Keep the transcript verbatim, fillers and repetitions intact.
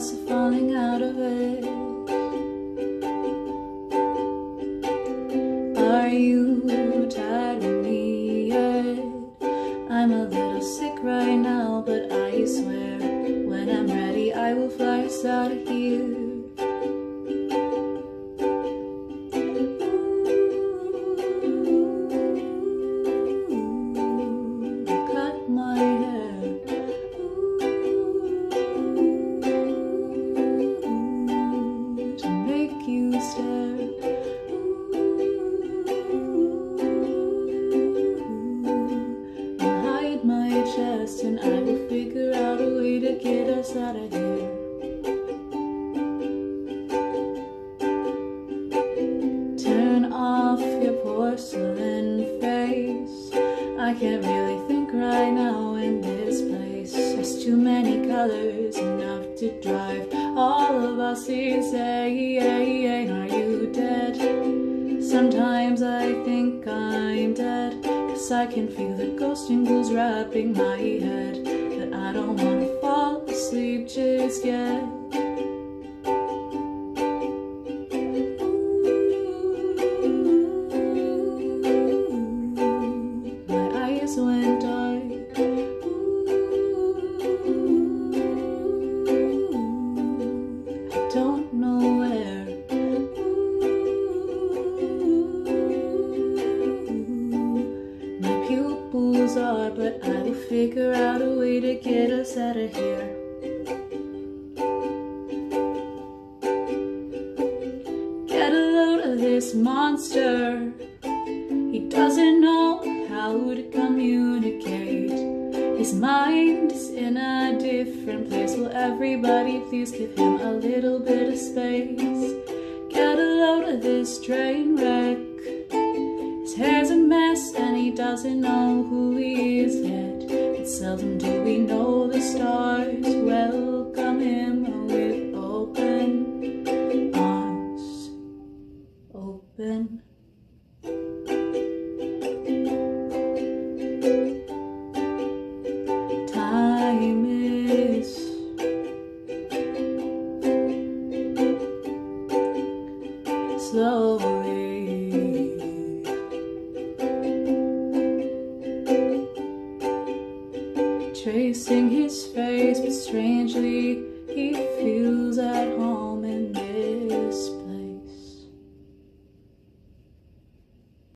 glass are falling out of it. Are you tired of me yet? I'm a little sick right now, but I swear when I'm ready I will fly us out of here. And I will figure out a way to get us out of here. Turn off your porcelain face. I can't really think right now in this place. There's too many colors, enough to drive all of us insane. Are you dead? Sometimes I think I'm dead, 'cause I can feel the ghost and ghouls wrapping my head. But I don't wanna fall asleep just yet. My eyes went dark. I don't know where. Pupils are, but I will figure out a way to get us out of here. Get a load of this monster. He doesn't know how to communicate. His mind is in a different place. Will everybody please give him a little bit of space? Get a load of this train wreck. His hair's a mess and he doesn't know who he is yet. But seldom do we know the stars welcome him with open arms. Open. Time is slowly tracing his face, but strangely he feels at home.